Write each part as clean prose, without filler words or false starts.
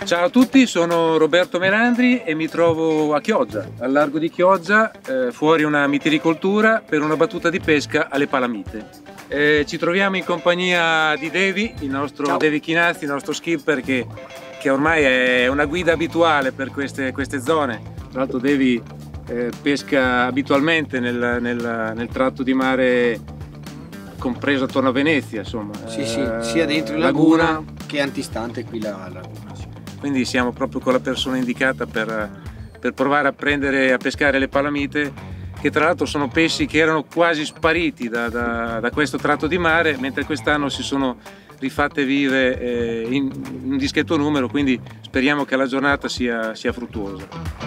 Ciao a tutti, sono Roberto Melandri e mi trovo a Chioggia, al largo di Chioggia, fuori una mitilicoltura per una battuta di pesca alle palamite. Ci troviamo in compagnia di Devi, il nostro Ciao. Devi Chinazzi, il nostro skipper che ormai è una guida abituale per queste zone. Tra l'altro Devi pesca abitualmente nel tratto di mare compreso attorno a Venezia, insomma. Sì, sia dentro in laguna che antistante qui la laguna. Sì. Quindi siamo proprio con la persona indicata per provare a pescare le palamite, che tra l'altro sono pesci che erano quasi spariti da questo tratto di mare, mentre quest'anno si sono rifatte vive in un dischetto numero, quindi speriamo che la giornata sia fruttuosa.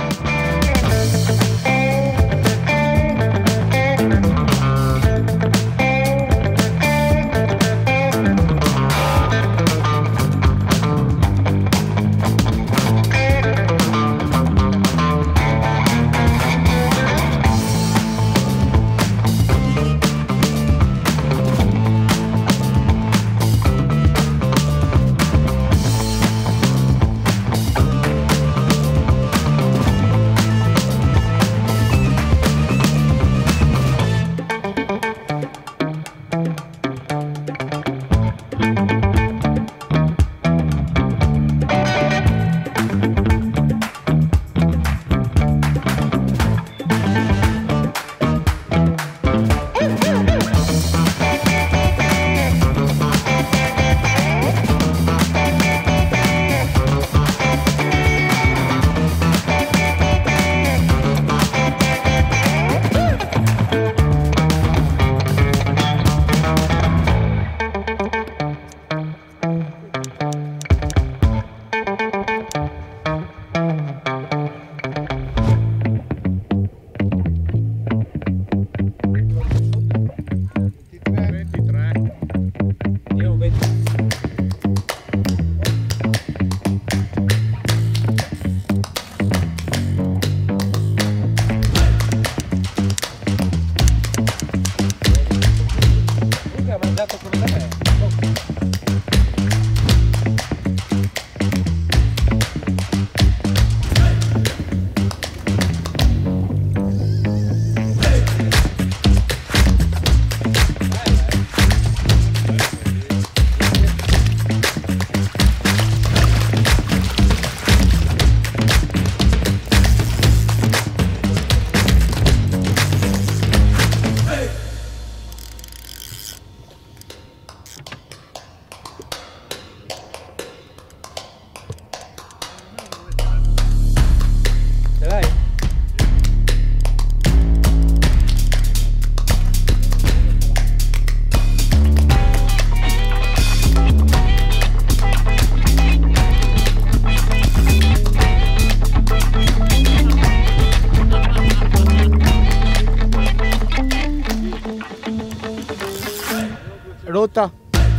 Rotta.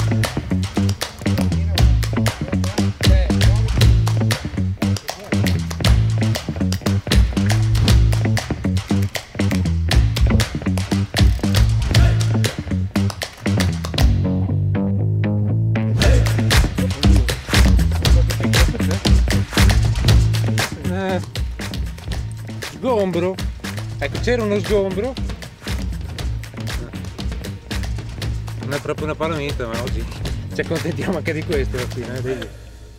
Sgombro, ecco, c'era uno sgombro. Non è proprio una palamita, ma oggi ci accontentiamo anche di questo alla fine, vedi?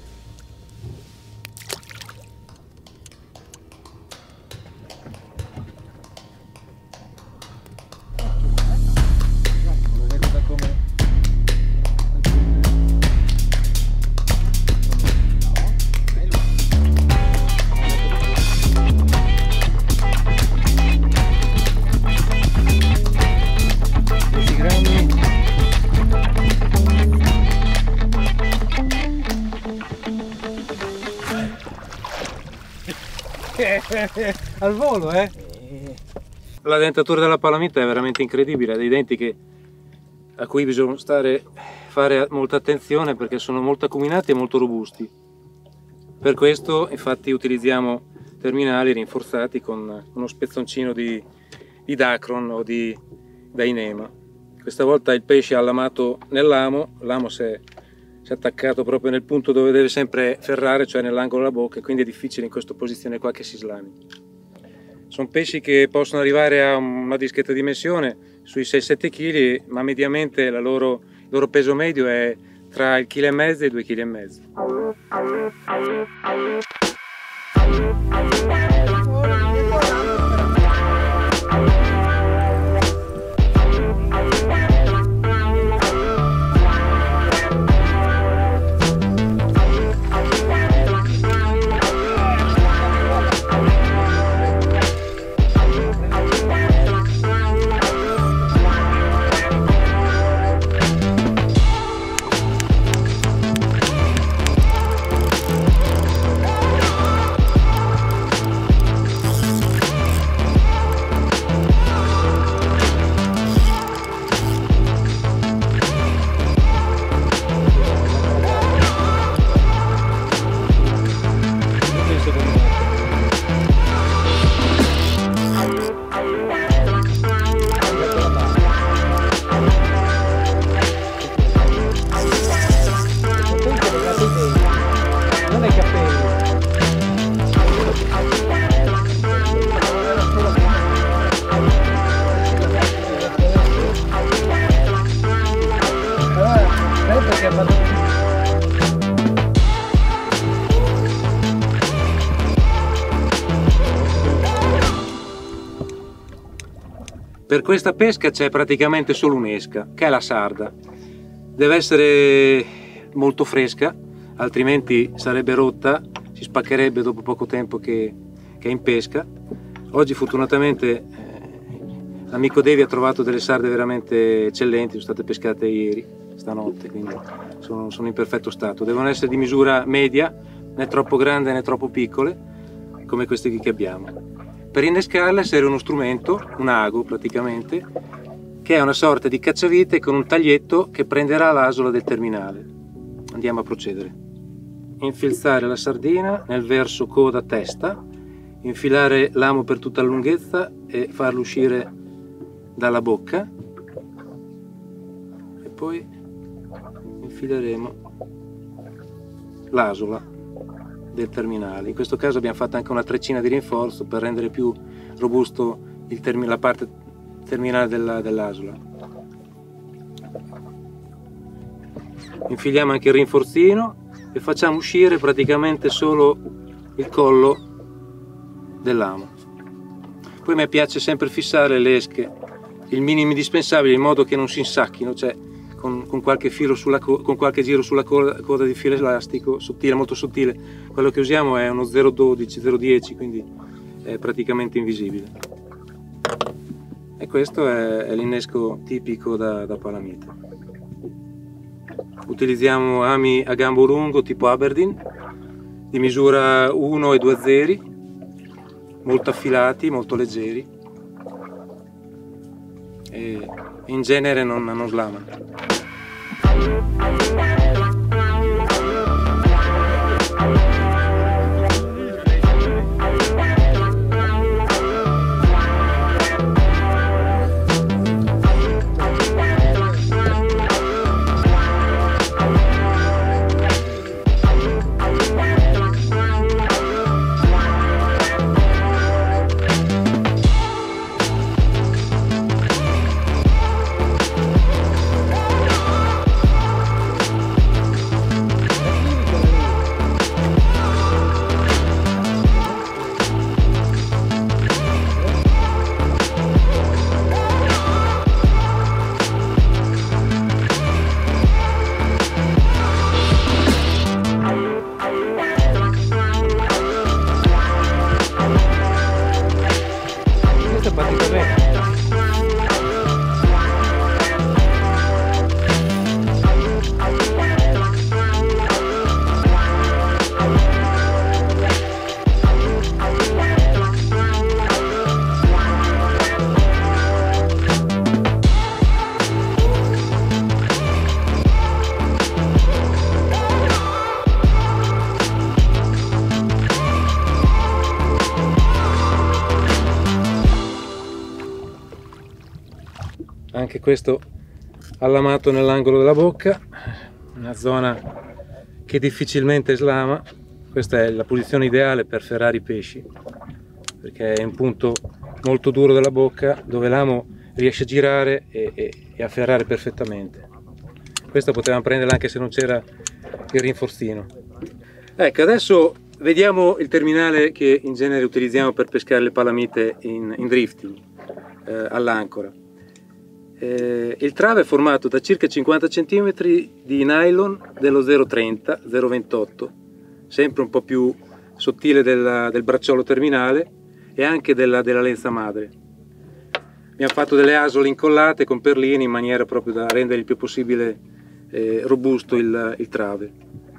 Al volo, eh? La dentatura della palamita è veramente incredibile, ha dei denti a cui bisogna fare molta attenzione perché sono molto acuminati e molto robusti. Per questo infatti utilizziamo terminali rinforzati con uno spezzoncino di Dacron o di Dyneema. Questa volta il pesce ha lamato nell'amo, l'amo si è si è attaccato proprio nel punto dove deve sempre ferrare, cioè nell'angolo della bocca, e quindi è difficile in questa posizione qua che si slami. Sono pesci che possono arrivare a una discreta dimensione, sui 6-7 kg, ma mediamente il loro peso medio è tra il 1,5 kg e i 2,5 kg. Per questa pesca c'è praticamente solo un'esca, che è la sarda. Deve essere molto fresca, altrimenti sarebbe rotta, si spaccherebbe dopo poco tempo che è in pesca. Oggi fortunatamente l'amico Devi ha trovato delle sarde veramente eccellenti, sono state pescate ieri, stanotte, quindi sono in perfetto stato. Devono essere di misura media, né troppo grande né troppo piccole, come queste qui che abbiamo. Per innescarle serve uno strumento, un ago praticamente, che è una sorta di cacciavite con un taglietto che prenderà l'asola del terminale. Andiamo a procedere. Infilzare la sardina nel verso coda-testa, infilare l'amo per tutta la lunghezza e farlo uscire dalla bocca, e poi infileremo l'asola del terminale. In questo caso abbiamo fatto anche una treccina di rinforzo per rendere più robusto la parte terminale dell'asola. Infiliamo anche il rinforzino e facciamo uscire praticamente solo il collo dell'amo. Poi a me piace sempre fissare le esche il minimo indispensabile in modo che non si insacchino, cioè con qualche filo con qualche giro sulla coda di filo elastico sottile, molto sottile. Quello che usiamo è uno 0,12, 0,10, quindi è praticamente invisibile. E questo è l'innesco tipico da palamite. Utilizziamo ami a gambo lungo tipo Aberdeen, di misura 1 e 2 zeri, molto affilati, molto leggeri, e in genere non slamano. Anche questo allamato nell'angolo della bocca, una zona che difficilmente slama. Questa è la posizione ideale per ferrare i pesci, perché è un punto molto duro della bocca dove l'amo riesce a girare e a ferrare perfettamente. Questa potevamo prenderla anche se non c'era il rinforzino. Ecco, adesso vediamo il terminale che in genere utilizziamo per pescare le palamite in drifting all'ancora. Il trave è formato da circa 50 cm di nylon dello 0,30, 0,28, sempre un po' più sottile del bracciolo terminale e anche della lenza madre. Abbiamo fatto delle asole incollate con perline in maniera proprio da rendere il più possibile robusto il trave.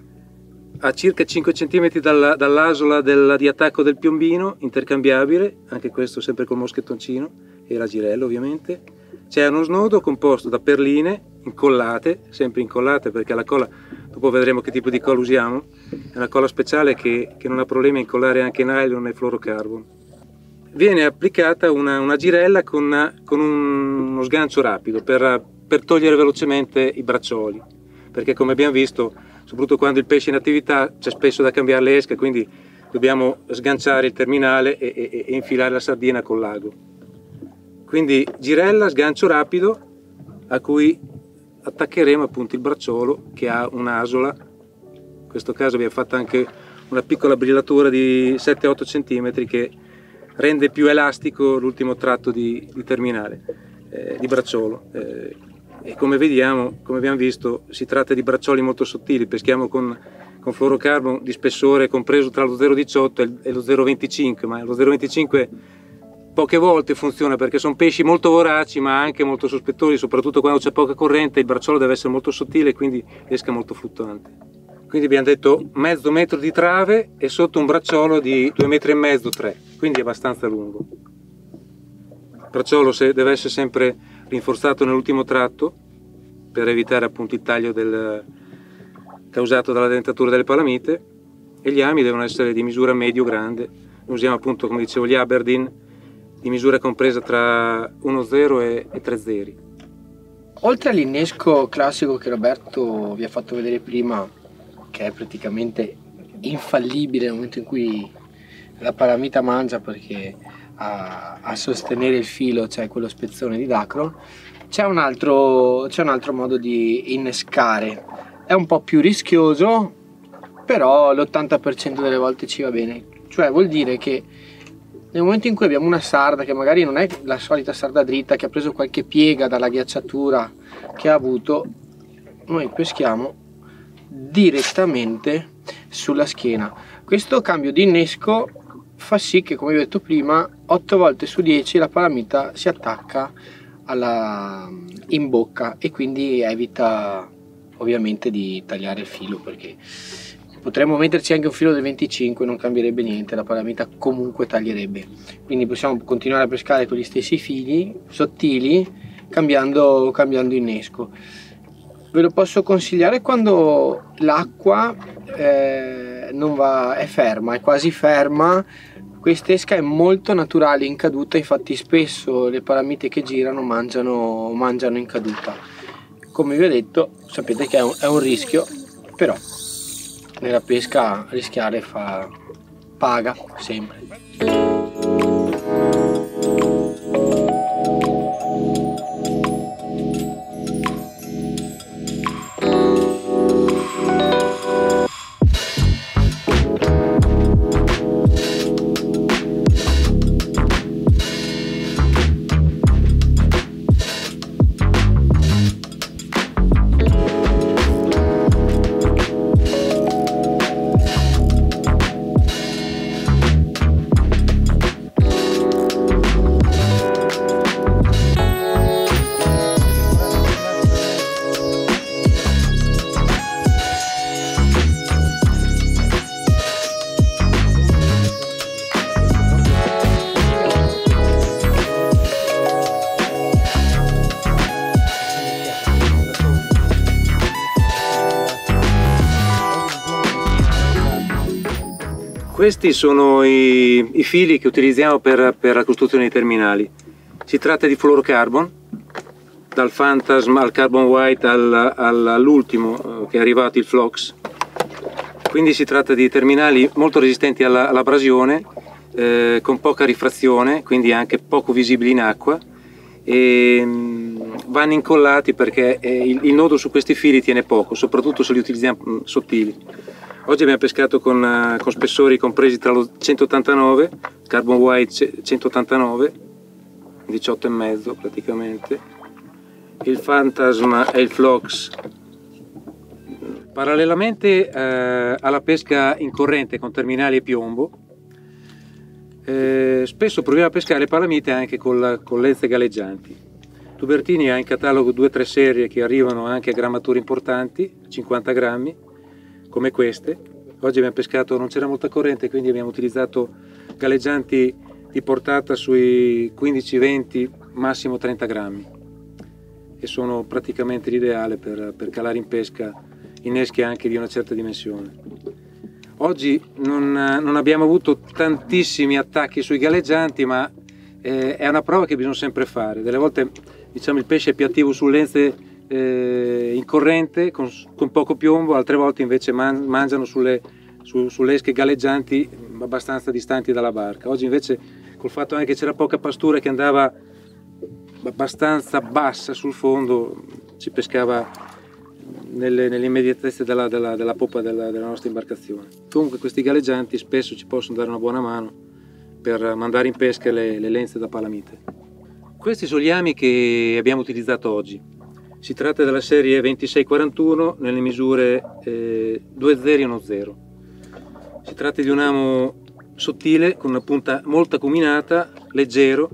A circa 5 cm dall'asola di attacco del piombino, intercambiabile, anche questo sempre col moschettoncino e la girella ovviamente, c'è uno snodo composto da perline incollate, sempre incollate perché la colla, dopo vedremo che tipo di colla usiamo, è una colla speciale che non ha problemi a incollare anche nylon e fluorocarbon. Viene applicata una girella con uno sgancio rapido per togliere velocemente i braccioli, perché come abbiamo visto, soprattutto quando il pesce è in attività, c'è spesso da cambiare le esche, quindi dobbiamo sganciare il terminale e infilare la sardina col lago. Quindi girella, sgancio rapido, a cui attaccheremo appunto il bracciolo che ha un'asola. In questo caso abbiamo fatto anche una piccola brillatura di 7-8 cm che rende più elastico l'ultimo tratto di terminale, di bracciolo. E come abbiamo visto, si tratta di braccioli molto sottili, peschiamo con fluorocarbon di spessore compreso tra lo 0,18 e lo 0,25, ma lo 0,25 poche volte funziona perché sono pesci molto voraci ma anche molto sospettosi, soprattutto quando c'è poca corrente il bracciolo deve essere molto sottile e quindi esca molto fluttuante. Quindi abbiamo detto mezzo metro di trave e sotto un bracciolo di 2,5 metri, 3, quindi abbastanza lungo. Il bracciolo deve essere sempre rinforzato nell'ultimo tratto per evitare appunto il taglio causato dalla dentatura delle palamite, e gli ami devono essere di misura medio-grande. Noi usiamo appunto, come dicevo, gli Aberdeen di misura compresa tra 1,0 e 3 zeri. Oltre all'innesco classico che Roberto vi ha fatto vedere prima, che è praticamente infallibile nel momento in cui la palamita mangia, perché a sostenere il filo c'è quello spezzone di Dacron, c'è un altro modo di innescare. È un po' più rischioso, però l'80% delle volte ci va bene. Cioè vuol dire che nel momento in cui abbiamo una sarda che magari non è la solita sarda dritta, che ha preso qualche piega dalla ghiacciatura che ha avuto, noi peschiamo direttamente sulla schiena. Questo cambio di innesco fa sì che, come vi ho detto prima, 8 volte su 10 la palamita si attacca in bocca e quindi evita ovviamente di tagliare il filo, perché potremmo metterci anche un filo del 25, non cambierebbe niente, la palamita comunque taglierebbe. Quindi possiamo continuare a pescare con gli stessi fili sottili cambiando innesco. Ve lo posso consigliare quando l'acqua è ferma, è quasi ferma. Quest'esca è molto naturale in caduta, infatti spesso le palamite che girano mangiano in caduta. Come vi ho detto, sapete che è un rischio, però nella pesca rischiare paga sempre. Questi sono i fili che utilizziamo per la costruzione dei terminali. Si tratta di fluorocarbon, dal Phantasm al Carbon White all'ultimo che è arrivato il Flox. Quindi si tratta di terminali molto resistenti all'abrasione, con poca rifrazione, quindi anche poco visibili in acqua, e vanno incollati perché il nodo su questi fili tiene poco, soprattutto se li utilizziamo sottili. Oggi abbiamo pescato con spessori compresi tra lo 189, Carbon White 189, 18,5 praticamente, il Phantasm e il Flox. Parallelamente alla pesca in corrente con terminali e piombo, spesso proviamo a pescare palamite anche con lenze galleggianti. Tubertini ha in catalogo 2 o 3 serie che arrivano anche a grammature importanti, 50 grammi, come queste. Oggi abbiamo pescato, non c'era molta corrente, quindi abbiamo utilizzato galleggianti di portata sui 15-20, massimo 30 grammi, e sono praticamente l'ideale per calare in pesca inneschi anche di una certa dimensione. Oggi non abbiamo avuto tantissimi attacchi sui galleggianti, ma è una prova che bisogna sempre fare. Delle volte, diciamo, il pesce è più attivo su lenze in corrente con poco piombo, altre volte invece mangiano sulle esche galleggianti abbastanza distanti dalla barca. Oggi invece, col fatto anche che c'era poca pastura che andava abbastanza bassa sul fondo, si pescava nelle immediatezze della poppa della nostra imbarcazione. Comunque questi galleggianti spesso ci possono dare una buona mano per mandare in pesca le lenze da palamite. Questi sono gli ami che abbiamo utilizzato oggi. Si tratta della serie 2641 nelle misure 2,0 e 1,0. Si tratta di un amo sottile con una punta molto acuminata, leggero,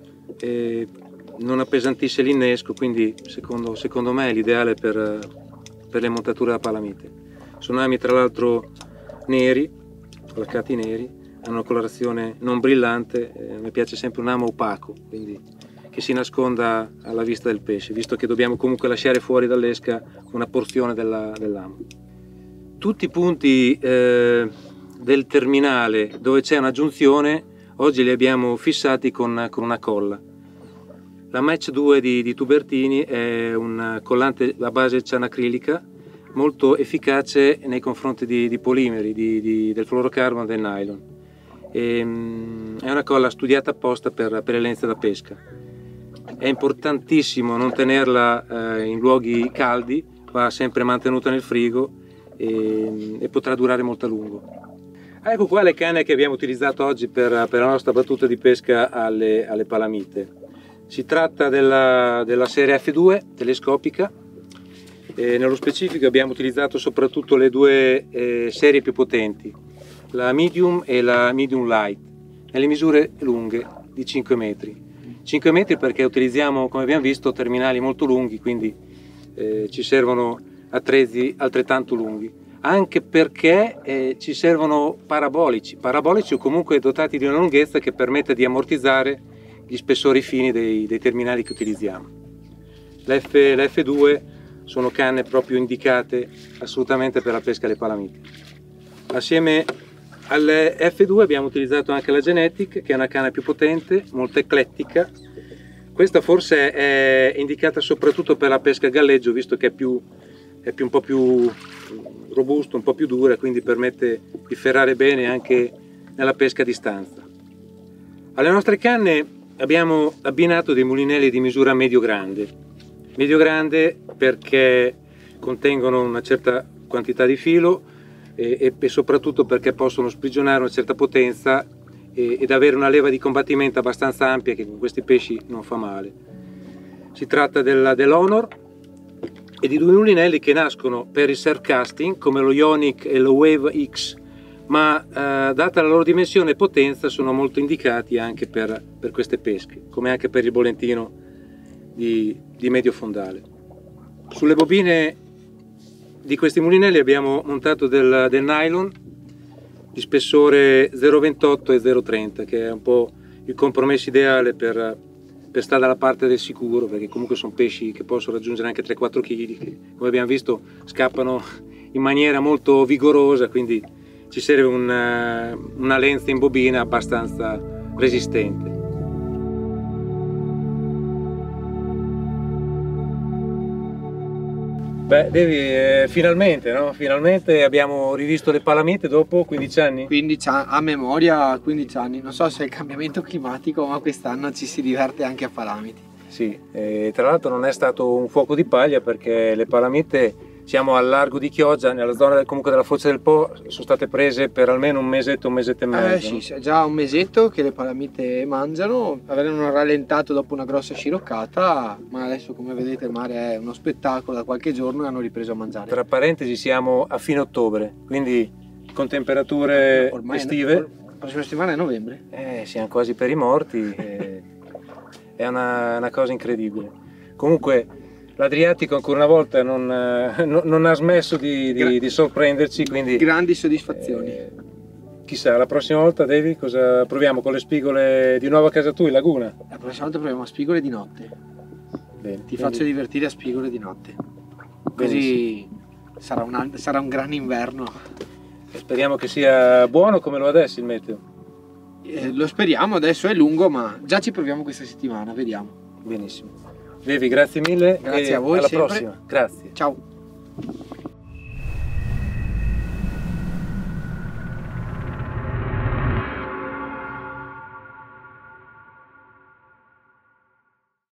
non appesantisce l'innesco, quindi secondo me è l'ideale per le montature da palamite. Sono ami tra l'altro neri, placcati neri, hanno una colorazione non brillante, mi piace sempre un amo opaco, quindi che si nasconda alla vista del pesce, visto che dobbiamo comunque lasciare fuori dall'esca una porzione dell'amo. Tutti i punti del terminale dove c'è una giunzione oggi li abbiamo fissati con una colla. La Match 2 di Tubertini è un collante a base cianacrilica molto efficace nei confronti di polimeri, del fluorocarbon e del nylon. È una colla studiata apposta per le lenze da pesca. È importantissimo non tenerla in luoghi caldi, va sempre mantenuta nel frigo e potrà durare molto a lungo. Ecco qua le canne che abbiamo utilizzato oggi per la nostra battuta di pesca alle palamite. Si tratta della serie F2 telescopica, nello specifico abbiamo utilizzato soprattutto le 2 serie più potenti, la Medium e la Medium Light, nelle misure lunghe di 5 metri. 5 metri perché utilizziamo, come abbiamo visto, terminali molto lunghi, quindi ci servono attrezzi altrettanto lunghi, anche perché ci servono parabolici o comunque dotati di una lunghezza che permetta di ammortizzare gli spessori fini dei terminali che utilizziamo. La F2 sono canne proprio indicate assolutamente per la pesca alle palamite. Assieme alle F2 abbiamo utilizzato anche la Genetic, che è una canna più potente, molto eclettica. Questa forse è indicata soprattutto per la pesca a galleggio, visto che è un po' più robusto, un po' più dura, quindi permette di ferrare bene anche nella pesca a distanza. Alle nostre canne abbiamo abbinato dei mulinelli di misura medio-grande perché contengono una certa quantità di filo e soprattutto perché possono sprigionare una certa potenza ed avere una leva di combattimento abbastanza ampia che con questi pesci non fa male. Si tratta dell'Honor e di 2 mulinelli che nascono per il surf casting come lo Ionic e lo Wave X, ma data la loro dimensione e potenza sono molto indicati anche per queste pesche, come anche per il bolentino di medio fondale. Sulle bobine di questi mulinelli abbiamo montato del nylon di spessore 0,28 e 0,30, che è un po' il compromesso ideale per stare dalla parte del sicuro, perché comunque sono pesci che possono raggiungere anche 3-4 kg, che come abbiamo visto scappano in maniera molto vigorosa, quindi ci serve una lenza in bobina abbastanza resistente. Beh, Devi, finalmente, no? Finalmente abbiamo rivisto le palamite dopo 15 anni? 15 anni, a memoria 15 anni, non so se è il cambiamento climatico, ma quest'anno ci si diverte anche a Palamiti. Sì, e tra l'altro non è stato un fuoco di paglia perché le palamite, siamo al largo di Chioggia, nella zona comunque della Foce del Po, sono state prese per almeno un mesetto e mezzo. Sì, è già un mesetto che le palamite mangiano, avevano rallentato dopo una grossa sciroccata, ma adesso come vedete il mare è uno spettacolo da qualche giorno e hanno ripreso a mangiare. Tra parentesi siamo a fine ottobre, quindi con temperature Ormai estive. La prossima settimana è novembre. Siamo quasi per i morti, è una cosa incredibile. Comunque l'Adriatico ancora una volta non ha smesso di sorprenderci, quindi grandi soddisfazioni. Chissà, la prossima volta Devi cosa proviamo con le spigole di nuovo a casa tua in laguna? La prossima volta proviamo a spigole di notte. Bene, Ti faccio divertire a spigole di notte. Così sarà un gran inverno. Speriamo che sia buono come lo è adesso il meteo. Lo speriamo, adesso è lungo, ma già ci proviamo questa settimana, vediamo. Benissimo. Devi, grazie mille. Grazie a voi. Alla sempre. prossima. Grazie. Ciao.